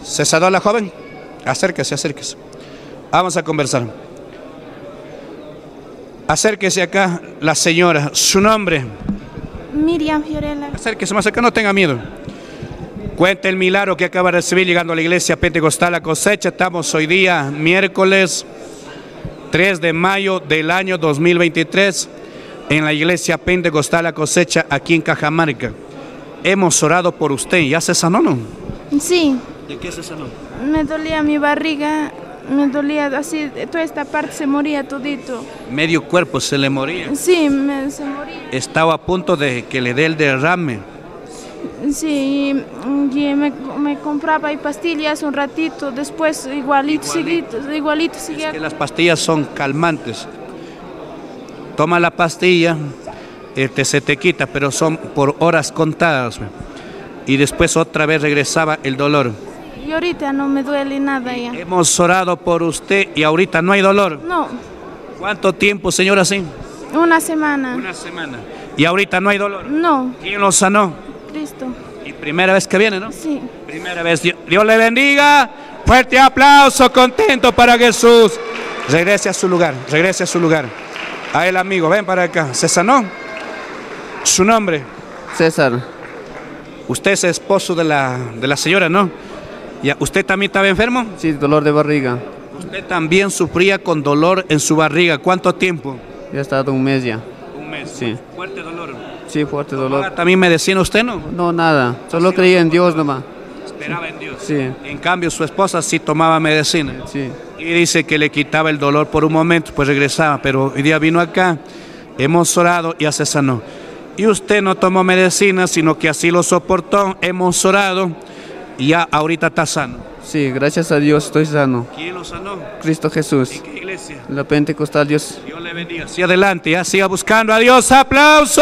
¿Se sanó la joven? Acérquese, acérquese. Vamos a conversar. Acérquese acá la señora. ¿Su nombre? Miriam Fiorella. Acérquese más acá, no tenga miedo. Cuente el milagro que acaba de recibir llegando a la iglesia Pentecostal La Cosecha. Estamos hoy día, miércoles 3 de mayo del año 2023, en la iglesia Pentecostal La Cosecha, aquí en Cajamarca. Hemos orado por usted. ¿Ya se sanó, no? Sí. ¿De qué se sanó? Me dolía mi barriga, me dolía así, toda esta parte se moría todito. Medio cuerpo se le moría. Sí, se moría. Estaba a punto de que le dé el derrame. Sí, y me compraba ahí pastillas un ratito, después igualito seguía. Es que las pastillas son calmantes. Toma la pastilla, se te quita, pero son por horas contadas. Y después otra vez regresaba el dolor. Y ahorita no me duele nada ya. Hemos orado por usted y ahorita no hay dolor. No. ¿Cuánto tiempo, señora, así? Una semana. Una semana. ¿Y ahorita no hay dolor? No. ¿Quién lo sanó? Cristo. Y primera vez que viene, ¿no? Sí. Primera vez. Dios le bendiga. Fuerte aplauso, contento para Jesús. Regrese a su lugar, regrese a su lugar. A el amigo, ven para acá. ¿Se sanó? ¿Su nombre? César. Usted es esposo de la señora, ¿no? ¿Ya usted también estaba enfermo? Sí, dolor de barriga. Usted también sufría con dolor en su barriga. ¿Cuánto tiempo? Ya ha estado un mes ya. Un mes. Sí. Fuerte dolor. Sí, fuerte dolor. ¿También medicina usted, no? No, nada. Solo creía en Dios nomás. Esperaba en Dios. Sí. En cambio, su esposa sí tomaba medicina. Sí. Y dice que le quitaba el dolor por un momento, pues regresaba. Pero hoy día vino acá, hemos orado y ya se sanó. Y usted no tomó medicina, sino que así lo soportó. Hemos orado y ya ahorita está sano. Sí, gracias a Dios estoy sano. ¿Quién lo sanó? Cristo Jesús. ¿En qué iglesia? La Pentecostal Dios. Dios le bendiga. Hacia adelante, ya siga buscando a Dios. ¡Aplauso!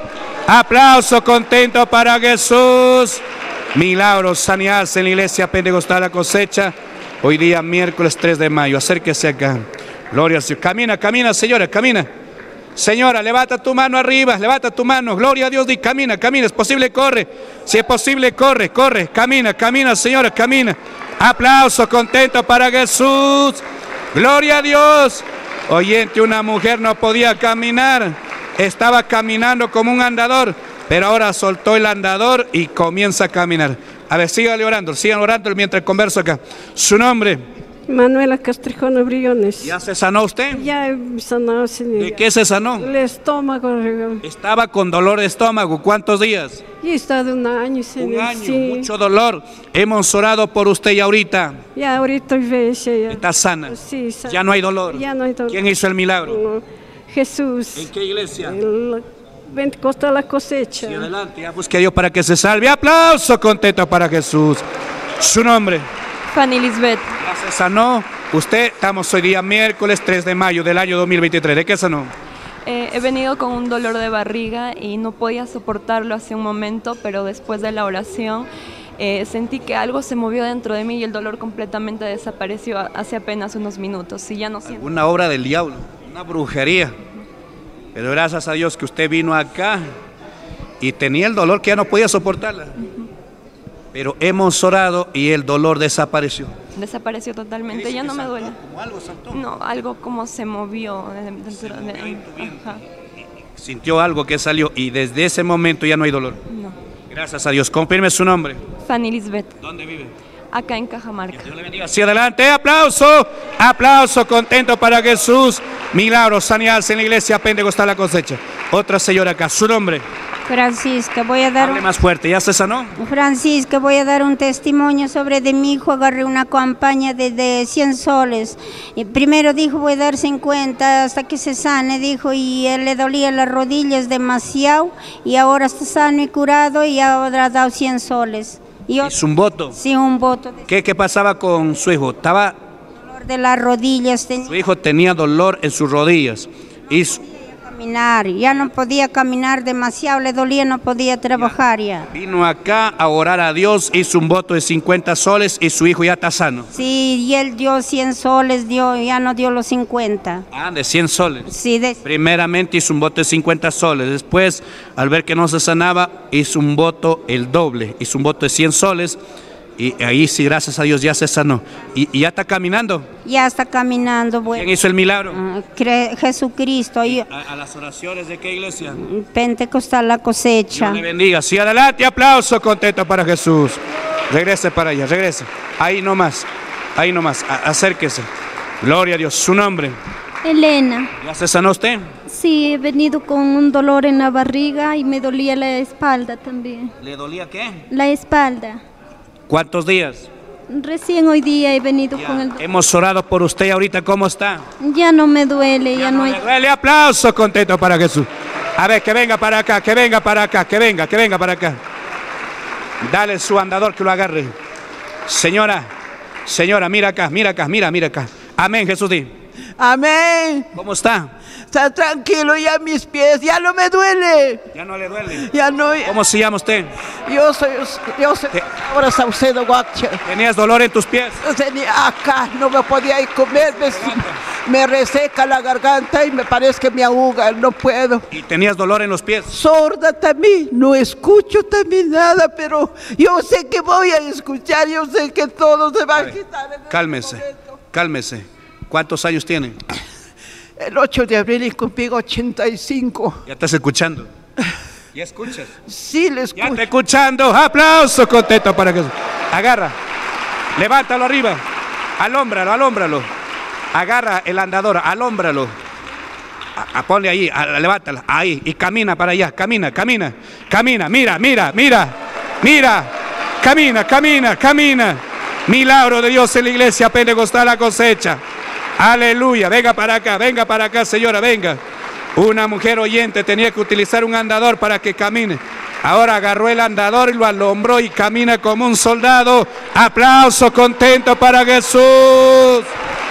¡Aplauso contento para Jesús! Milagros, sanidades en la iglesia Pentecostal La Cosecha. Hoy día, miércoles 3 de mayo. Acérquese acá. Gloria a Dios. Camina, camina, señora, camina. Señora, levanta tu mano arriba, levanta tu mano. Gloria a Dios, di camina, camina. Es posible, corre. Si es posible, corre, corre. Camina, camina, señora, camina. Aplauso contento para Jesús. Gloria a Dios. Oyente, una mujer no podía caminar. Estaba caminando como un andador, pero ahora soltó el andador y comienza a caminar. A ver, sigan orando mientras converso acá. Su nombre. Manuela Castrejón Briones. ¿Ya se sanó usted? Ya he sanado, señor. ¿De qué se sanó? El estómago. Estaba con dolor de estómago. ¿Cuántos días? Y he estado un año, señor. Un año, sí. Mucho dolor. Hemos orado por usted y ahorita Ya ahorita ve, ya. está sana. Sí, sana. Ya no hay dolor. Ya no hay dolor. ¿Quién hizo el milagro? No, Jesús. ¿En qué iglesia? El Pentecostal La Cosecha. Sí, adelante, ya busque a Dios para que se salve. Aplauso contento para Jesús. Su nombre. Fanny Lisbeth. Ya se sanó. Usted, estamos hoy día miércoles 3 de mayo del año 2023. ¿De qué sanó? He venido con un dolor de barriga y no podía soportarlo hace un momento, pero después de la oración sentí que algo se movió dentro de mí y el dolor completamente desapareció hace apenas unos minutos y ya no siento. Una obra del diablo, una brujería. Pero gracias a Dios que usted vino acá y tenía el dolor que ya no podía soportarla. Pero hemos orado y el dolor desapareció. Desapareció totalmente, ya no me duele. ¿Como algo saltó? No, algo como se movió dentro de mí. Sintió algo que salió y desde ese momento ya no hay dolor. No. Gracias a Dios. Confirme su nombre. Fanny Lisbeth. ¿Dónde vive? Acá en Cajamarca. Dios le bendiga. Hacia adelante, aplauso, aplauso contento para Jesús. Milagros, sanidades en la iglesia Pentecostal La Cosecha. Otra señora acá, su nombre. Francisca, voy a dar Hable más fuerte, ¿ya se sanó? Francisca, voy a dar un testimonio sobre de mi hijo. Agarré una campaña de 100 soles. Y primero dijo voy a dar 50 hasta que se sane, dijo, y él le dolía las rodillas demasiado y ahora está sano y curado y ahora ha dado 100 soles. ¿Es un voto? Sí, un voto. ¿Qué pasaba con su hijo? Dolor de las rodillas. Su hijo tenía dolor en sus rodillas. Y ya no podía caminar demasiado, le dolía, no podía trabajar ya. Vino acá a orar a Dios, hizo un voto de 50 soles y su hijo ya está sano. Sí, y él dio 100 soles, ya no dio los 50. Ah, de 100 soles. Sí, Primeramente hizo un voto de 50 soles, después, al ver que no se sanaba, hizo un voto el doble, hizo un voto de 100 soles Y ahí sí, gracias a Dios, ya se sanó. Y ya está caminando. Ya está caminando, ¿Quién hizo el milagro? Jesucristo. ¿A las oraciones de qué iglesia? Pentecostal La Cosecha. Dios le bendiga. Sí, adelante, aplauso, contento para Jesús. Regrese para allá, regrese. Ahí nomás, acérquese. Gloria a Dios, su nombre. Elena. ¿Ya se sanó usted? Sí, he venido con un dolor en la barriga y me dolía la espalda también. ¿Le dolía qué? La espalda. ¿Cuántos días? Recién hoy día he venido con el dolor. Hemos orado por usted y ahorita, ¿cómo está? Ya no me duele, ya no hay... Le duele, aplauso, contento para Jesús. A ver, que venga para acá, que venga para acá, que venga para acá. Dale su andador que lo agarre. Señora, mira acá. Amén, Jesús, di. Amén. ¿Cómo está? Está tranquilo, ya mis pies, ya no me duele. ¿Ya no le duele? Ya no. ¿Cómo se llama usted? Yo soy ahora Saucedo Guacha. ¿Tenías dolor en tus pies? Tenía acá, no me podía ir comer, me reseca la garganta y me parece que me ahoga, no puedo. ¿Y tenías dolor en los pies? Sorda también, no escucho también nada, pero yo sé que voy a escuchar, yo sé que todo se va a quitar. Cálmese. ¿Cuántos años tiene? El 8 de abril y conmigo 85. ¿Ya estás escuchando? ¿Ya escuchas? Sí, le escucho. Ya está escuchando. Aplauso, contento para Jesús. Agarra. Levántalo arriba. Alómbralo. Agarra el andador, alómbralo. Ponle ahí, levántala. Ahí. Y camina para allá. Camina. Mira. Camina. Milagro de Dios en la iglesia Pentecostal La Cosecha. Aleluya, venga para acá, señora, venga. Una mujer oyente tenía que utilizar un andador para que camine. Ahora agarró el andador y lo alombró y camina como un soldado. Aplauso, contento para Jesús.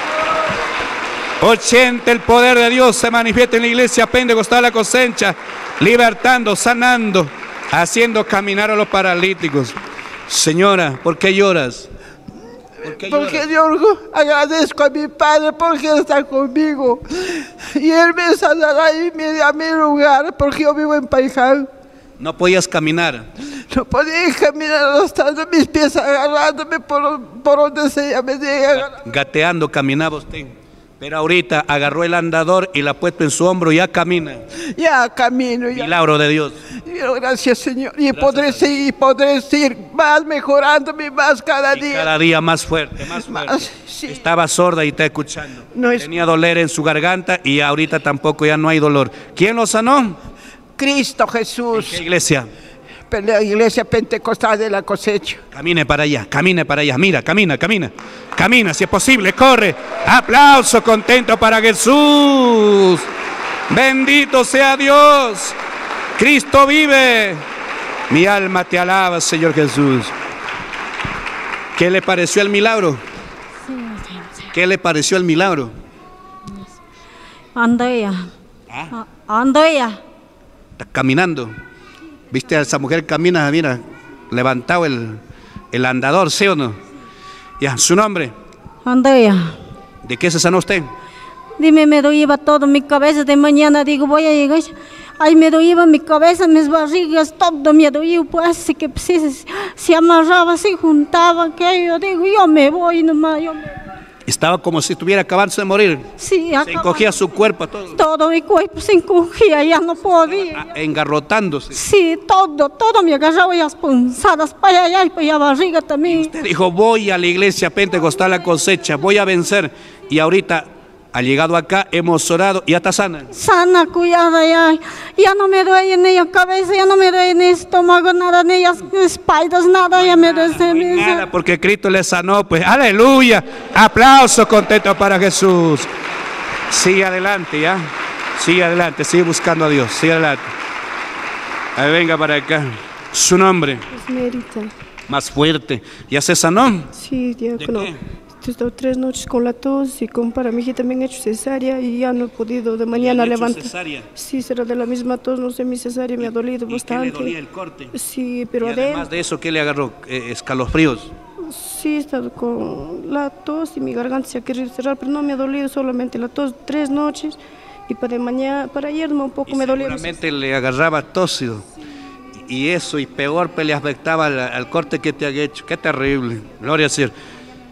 80, el poder de Dios se manifiesta en la iglesia Pentecostal La Cosecha, libertando, sanando, haciendo caminar a los paralíticos. Señora, ¿por qué lloras? Porque yo agradezco a mi padre porque está conmigo y él me sanará y me da mi lugar porque yo vivo en Paiján. No podías caminar. No podía caminar arrastrando mis pies, agarrándome por donde sea me llega. Gateando caminaba usted, pero ahorita agarró el andador y la ha puesto en su hombro y ya camina. Ya camino. Ya. Milagro de Dios. Gracias, Señor. Y podré seguir más mejorándome más cada día. Cada día más fuerte. Sí. Estaba sorda y está escuchando. Tenía dolor en su garganta y ahorita tampoco ya no hay dolor. ¿Quién lo sanó? Cristo Jesús. ¿En qué iglesia? La iglesia Pentecostal de La Cosecha. Camine para allá. Mira, camina si es posible, corre. Aplauso, contento para Jesús. Bendito sea Dios. Cristo vive. Mi alma te alaba, Señor Jesús. ¿Qué le pareció el milagro? ¿Qué le pareció el milagro? Ando ya. Está caminando. ¿Viste a esa mujer camina, mira, levantado el andador, ¿sí o no? Ya, ¿su nombre? Andrea. ¿De qué se sanó usted? Dime, me dolía todo mi cabeza de mañana, digo, voy a llegar. Ay, me dolía mi cabeza, mis barrigas, todo me dolía, pues, así que se amarraba, se juntaba, que yo digo, yo me voy nomás, Estaba como si estuviera acabándose de morir. Sí, se encogía su cuerpo, todo. Todo mi cuerpo se encogía, ya no podía. Engarrotándose. Sí, todo me agarraba las punzadas para allá y para allá barriga también. Y usted dijo, voy a la iglesia Pentecostal La Cosecha, voy a vencer. Y ahorita ha llegado acá, hemos orado y ya está sana. Sana, cuidada ya no me duele ni la cabeza, ya no me duele ni el estómago, nada, ni las espaldas, nada, ya me duele. Nada, porque Cristo le sanó, pues, aleluya, aplauso, contento para Jesús. Sigue adelante, ya, sigue buscando a Dios, sigue adelante. A ver, venga para acá, su nombre. Esmerita. Más fuerte, ¿ya se sanó? Sí, diácono. ¿De qué? He estado 3 noches con la tos y para mi hija también he hecho cesárea y ya no he podido de mañana levantar. ¿Cesárea? Sí, será de la misma tos, no sé, mi cesárea me ha dolido bastante. ¿Qué le dolía el corte? Sí, pero y además de eso, ¿qué le agarró? ¿Escalofríos? Sí, he estado con la tos y mi garganta se ha querido cerrar, pero no me ha dolido solamente la tos 3 noches y para ayer un poco me dolía. Seguramente le agarraba tóxido. y eso, y peor le afectaba al corte que te han hecho. Qué terrible. Gloria al Señor.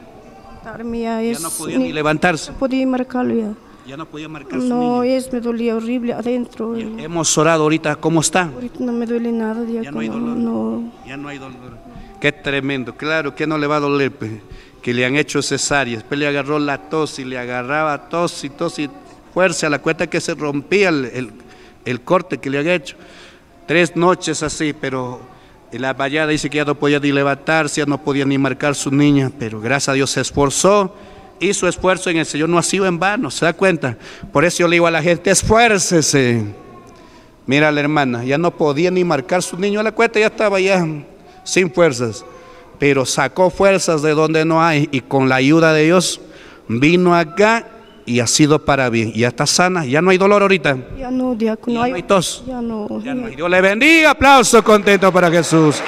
Ya no podía ni levantarse. No podía marcarlo ya. Ya no podía marcar su No, niño. me dolía horrible adentro. Hemos orado ahorita, ¿cómo está? Ahorita no me duele nada, Ya no hay dolor. No. Ya no hay dolor. Qué tremendo. Claro que no le va a doler, pues, que le han hecho cesárea. Después le agarró la tos y le agarraba tos y fuerza a la cuenta que se rompía el corte que le han hecho. 3 noches así, pero en la vallada dice que ya no podía ni levantarse, ya no podía ni marcar su niña, pero gracias a Dios se esforzó y su esfuerzo en el Señor no ha sido en vano, ¿se da cuenta? Por eso yo le digo a la gente, esfuércese. Mira la hermana, ya no podía ni marcar su niño a la cuenta, ya estaba ya sin fuerzas, pero sacó fuerzas de donde no hay y con la ayuda de Dios vino acá y ha sido para bien, ya está sana, ya no hay dolor ahorita. Ya no, diácono. Ya no hay tos. Ya no. Ya no hay. Dios le bendiga, aplauso contento para Jesús.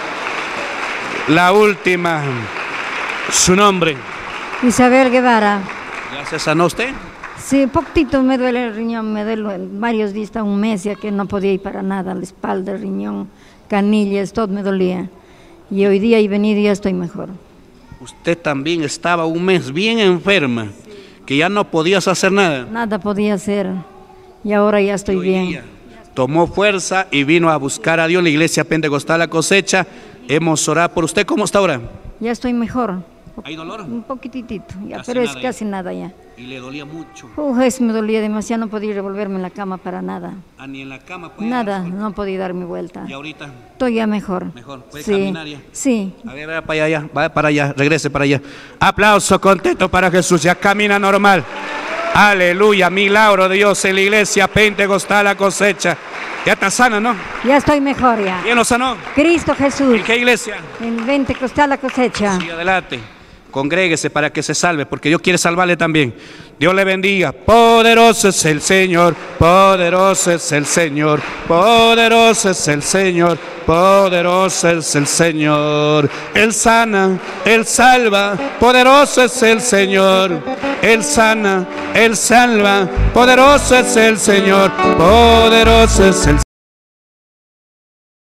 La última, su nombre. Isabel Guevara. ¿Ya se sanó usted? Sí, poquitito me duele el riñón, me duele varios días, hasta un mes ya que no podía ir para nada, la espalda, el riñón, canillas, todo me dolía. Y hoy día y venido ya estoy mejor. Usted también estaba un mes bien enferma, que ya no podías hacer nada. Nada podía hacer y ahora ya estoy bien. Tomó fuerza y vino a buscar a Dios, la iglesia Pentecostal La Cosecha. Hemos orado por usted. ¿Cómo está ahora? Ya estoy mejor. ¿Hay dolor? Un poquitito, ya, Casi pero es nada casi nada ya. Y le dolía mucho. Eso me dolía demasiado, no podía revolverme en la cama para nada. Ah, ni en la cama podía Nada, darse. no podía dar mi vuelta. ¿Y ahorita? Estoy ya mejor. Mejor, puede Sí, caminar ya. sí. A ver, vaya para allá, vaya para allá, regrese para allá. Aplauso contento para Jesús, ya camina normal. Aleluya, milagro de Dios en la iglesia Pentecostal La Cosecha. Ya está sana, ¿no? Ya estoy mejor ya. ¿Quién lo sanó? Cristo Jesús. ¿En qué iglesia? En Pentecostal La Cosecha. Sí, adelante. Congréguese para que se salve, porque Dios quiere salvarle también. Dios le bendiga. Poderoso es el Señor, poderoso es el Señor, poderoso es el Señor, poderoso es el Señor. Él sana, Él salva, poderoso es el Señor. Él sana, Él salva, poderoso es el Señor, poderoso es el Señor.